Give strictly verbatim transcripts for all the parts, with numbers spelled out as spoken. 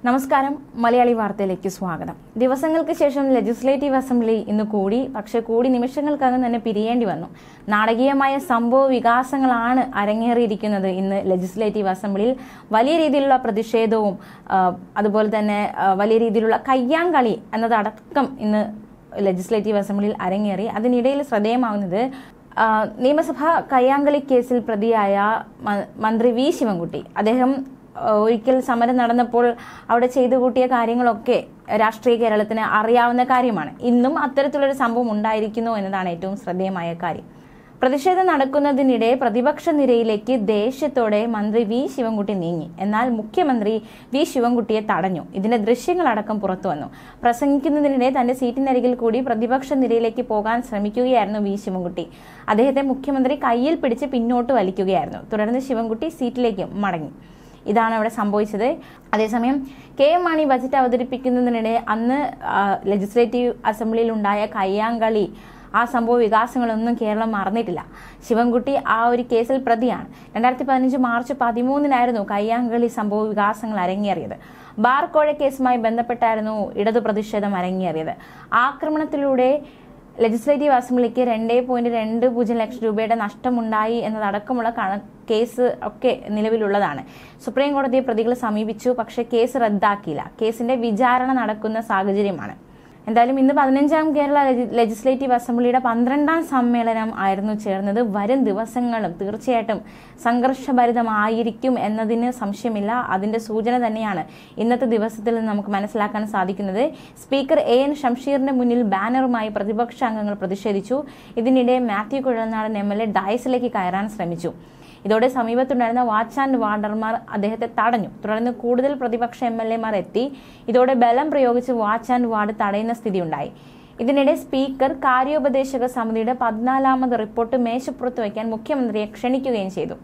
നമസ്കാരം, മലയാളി വാർത്തയിലേക്ക് സ്വാഗതം. ദിവസങ്ങൾക്ക് ശേഷം ലെജിസ്ലേറ്റീവ് അസംബ്ലി ഇന്ന് കൂടി. പക്ഷേ കൂടി നിമിഷങ്ങൾക്കകം തന്നെ പിരിയേണ്ടി വന്നു. നാടകീയമായ സംഭവ വികാസങ്ങളാണ് അരങ്ങേറിയിരിക്കുന്നത്. ഇന്ന് ലെജിസ്ലേറ്റീവ് അസംബ്ലിയിൽ വലിയ രീതിയിലുള്ള പ്രതിഷേധവും അതുപോലെ തന്നെ വലിയ രീതിയിലുള്ള കയ്യാങ്കളി എന്നതടക്കം ഇന്ന് ലെജിസ്ലേറ്റീവ് അസംബ്ലിയിൽ അരങ്ങേറി. അതിനിടയിൽ ശ്രദ്ധേയമാവുന്നത് നിയമസഭാ കയ്യാങ്കളി കേസിൽ പ്രതിയായ മന്ത്രി വി ശിവൻകുട്ടി. അദ്ദേഹം ഒരിക്കൽ സമരം നടന്നപ്പോൾ അവിടെ ചെയ്തു കൂട്ടിയ കാര്യങ്ങളൊക്കെ രാഷ്ട്രീയ കേരളത്തിന് അറിയാവുന്ന കാര്യമാണ്. ഇന്നും അത്തരത്തിലൊരു സംഭവം ഉണ്ടായിരിക്കുന്നു എന്നതാണ് ഏറ്റവും ശ്രദ്ധേയമായ കാര്യം. പ്രതിഷേധം നടക്കുന്നതിനിടെ പ്രതിപക്ഷ നിരയിലേക്ക് ദേഷ്യത്തോടെ മന്ത്രി വി ശിവൻകുട്ടി നീങ്ങി. എന്നാൽ മുഖ്യമന്ത്രി വി ശിവൻകുട്ടിയെ തടഞ്ഞു. ഇതിന്റെ ദൃശ്യങ്ങളടക്കം പുറത്തു വന്നു. പ്രസംഗിക്കുന്നതിനിടെ തന്റെ സീറ്റിനരികിൽ കൂടി പ്രതിപക്ഷ നിരയിലേക്ക് പോകാൻ ശ്രമിക്കുകയായിരുന്നു വി ശിവൻകുട്ടി. അദ്ദേഹത്തെ മുഖ്യമന്ത്രി കയ്യിൽ പിടിച്ച് പിന്നോട്ട് വലിക്കുകയായിരുന്നു. തുടർന്ന് ശിവൻകുട്ടി സീറ്റിലേക്ക് മടങ്ങി. ഇതാണ് അവിടെ സംഭവിച്ചത്. അതേസമയം കെ എം മാണി ബജറ്റ് അവതരിപ്പിക്കുന്നതിനിടെ അന്ന് ലെജിസ്ലേറ്റീവ് അസംബ്ലിയിൽ ഉണ്ടായ കയ്യാങ്കളി, ആ സംഭവ വികാസങ്ങളൊന്നും കേരളം മറന്നിട്ടില്ല. ശിവൻകുട്ടി ആ ഒരു കേസിൽ പ്രതിയാണ്. രണ്ടായിരത്തി പതിനഞ്ച് മാർച്ച് പതിമൂന്നിനായിരുന്നു കയ്യാങ്കളി സംഭവ വികാസങ്ങൾ അരങ്ങേറിയത്. ബാർ കോഴ കേസുമായി ബന്ധപ്പെട്ടായിരുന്നു ഇടതു പ്രതിഷേധം അരങ്ങേറിയത്. ആക്രമണത്തിലൂടെ ലെജിസ്ലേറ്റീവ് അസംബ്ലിക്ക് രണ്ടേ പോയിന്റ് രണ്ട് പൂജ്യം ലക്ഷം രൂപയുടെ നഷ്ടമുണ്ടായി എന്നതടക്കമുള്ള കേസ് ഒക്കെ നിലവിലുള്ളതാണ്. സുപ്രീം കോടതിയെ പ്രതികൾ സമീപിച്ചു. പക്ഷേ കേസ് റദ്ദാക്കിയില്ല. കേസിന്റെ വിചാരണ നടക്കുന്ന സാഹചര്യമാണ്. എന്തായാലും ഇന്ന് പതിനഞ്ചാം കേരള ലെജിസ്ലേറ്റീവ് അസംബ്ലിയുടെ പന്ത്രണ്ടാം സമ്മേളനം ആയിരുന്നു ചേർന്നത്. വരും ദിവസങ്ങളും തീർച്ചയായിട്ടും സംഘർഷഭരിതമായിരിക്കും എന്നതിന് സംശയമില്ല. അതിന്റെ സൂചന തന്നെയാണ് ഇന്നത്തെ ദിവസത്തിൽ നിന്ന് നമുക്ക് മനസ്സിലാക്കാൻ സാധിക്കുന്നത്. സ്പീക്കർ എ എൻ ഷംഷീറിന്റെ മുന്നിൽ ബാനറുമായി പ്രതിപക്ഷ അംഗങ്ങൾ പ്രതിഷേധിച്ചു. ഇതിനിടെ Mathew Kuzhalnadan M L A ഡയസിലേക്ക് കയറാൻ ശ്രമിച്ചു. ഇതോടെ സമീപത്തുണ്ടായിരുന്ന വാച്ച് ആൻഡ് വാർഡർമാർ അദ്ദേഹത്തെ തടഞ്ഞു. തുടർന്ന് കൂടുതൽ പ്രതിപക്ഷ എം എൽ എമാർ എത്തി. ഇതോടെ ബലം പ്രയോഗിച്ച് വാച്ച് ആൻഡ് വാർഡ് തടയുന്ന സ്ഥിതിയുണ്ടായി. ഇതിനിടെ സ്പീക്കർ കാര്യോപദേശക സമിതിയുടെ പതിനാലാമത് റിപ്പോർട്ട് മേശപ്പുറത്ത് വയ്ക്കാൻ മുഖ്യമന്ത്രിയെ ക്ഷണിക്കുകയും ചെയ്തു.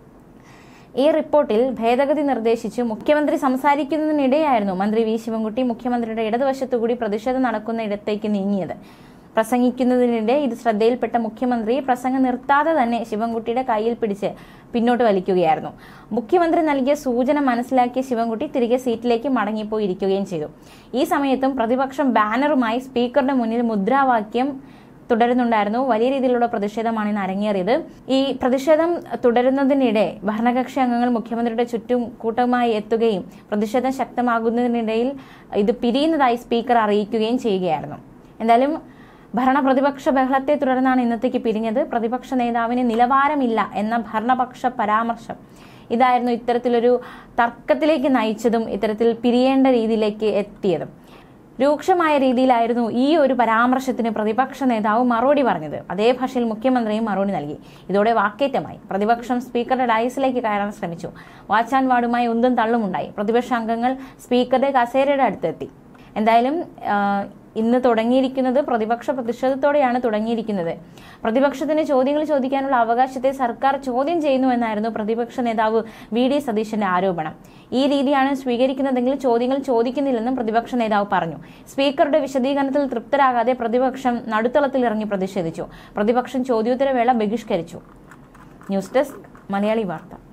ഈ റിപ്പോർട്ടിൽ ഭേദഗതി നിർദ്ദേശിച്ച് മുഖ്യമന്ത്രി സംസാരിക്കുന്നതിനിടെയായിരുന്നു മന്ത്രി വി ശിവൻകുട്ടി മുഖ്യമന്ത്രിയുടെ ഇടതുവശത്തുകൂടി പ്രതിഷേധം നടക്കുന്ന ഇടത്തേക്ക് നീങ്ങിയത്. പ്രസംഗിക്കുന്നതിനിടെ ഇത് ശ്രദ്ധയിൽപ്പെട്ട മുഖ്യമന്ത്രി പ്രസംഗം നിർത്താതെ തന്നെ ശിവൻകുട്ടിയുടെ കയ്യിൽ പിടിച്ച് പിന്നോട്ട് വലിക്കുകയായിരുന്നു. മുഖ്യമന്ത്രി നൽകിയ സൂചന മനസ്സിലാക്കിയ ശിവൻകുട്ടി തിരികെ സീറ്റിലേക്ക് മടങ്ങിപ്പോയിരിക്കുകയും ചെയ്തു. ഈ സമയത്തും പ്രതിപക്ഷം ബാനറുമായി സ്പീക്കറുടെ മുന്നിൽ മുദ്രാവാക്യം തുടരുന്നുണ്ടായിരുന്നു. വലിയ രീതിയിലുള്ള പ്രതിഷേധമാണ് ഇന്ന് അരങ്ങേറിയത്. ഈ പ്രതിഷേധം തുടരുന്നതിനിടെ ഭരണകക്ഷി അംഗങ്ങൾ മുഖ്യമന്ത്രിയുടെ ചുറ്റും കൂട്ടമായി എത്തുകയും പ്രതിഷേധം ശക്തമാകുന്നതിനിടയിൽ ഇത് പിരിയുന്നതായി സ്പീക്കർ അറിയിക്കുകയും ചെയ്യുകയായിരുന്നു. എന്തായാലും ഭരണ പ്രതിപക്ഷ ബഹളത്തെ തുടർന്നാണ് ഇന്നത്തേക്ക് പിരിഞ്ഞത്. പ്രതിപക്ഷ നേതാവിന് നിലവാരമില്ല എന്ന ഭരണപക്ഷ പരാമർശം ഇതായിരുന്നു ഇത്തരത്തിലൊരു തർക്കത്തിലേക്ക് നയിച്ചതും ഇത്തരത്തിൽ പിരിയേണ്ട രീതിയിലേക്ക് എത്തിയതും. രൂക്ഷമായ രീതിയിലായിരുന്നു ഈ ഒരു പരാമർശത്തിന് പ്രതിപക്ഷ നേതാവ് മറുപടി പറഞ്ഞത്. അതേ ഭാഷയിൽ മുഖ്യമന്ത്രിയും മറുപടി നൽകി. ഇതോടെ വാക്കേറ്റമായി. പ്രതിപക്ഷം സ്പീക്കറുടെ ഡയസിലേക്ക് കയറാൻ ശ്രമിച്ചു. വാച്ച് ആൻഡ് വാർഡുമായി ഉന്തും തള്ളുമുണ്ടായി. പ്രതിപക്ഷ അംഗങ്ങൾ സ്പീക്കറുടെ കസേരയുടെ അടുത്തെത്തി. എന്തായാലും ഇന്ന് തുടങ്ങിയിരിക്കുന്നത് പ്രതിപക്ഷ പ്രതിഷേധത്തോടെയാണ് തുടങ്ങിയിരിക്കുന്നത്. പ്രതിപക്ഷത്തിന് ചോദ്യങ്ങൾ ചോദിക്കാനുള്ള അവകാശത്തെ സർക്കാർ ചോദ്യം ചെയ്യുന്നു എന്നായിരുന്നു പ്രതിപക്ഷ നേതാവ് വി ഡി സതീശന്റെ ആരോപണം. ഈ രീതിയാണ് സ്വീകരിക്കുന്നതെങ്കിൽ ചോദ്യങ്ങൾ ചോദിക്കുന്നില്ലെന്നും പ്രതിപക്ഷ നേതാവ് പറഞ്ഞു. സ്പീക്കറുടെ വിശദീകരണത്തിൽ തൃപ്തരാകാതെ പ്രതിപക്ഷം നടുത്തളത്തിൽ ഇറങ്ങി പ്രതിഷേധിച്ചു. പ്രതിപക്ഷം ചോദ്യോത്തരവേള ബഹിഷ്കരിച്ചു. ന്യൂസ് ഡെസ്ക്, മലയാളി വാർത്ത.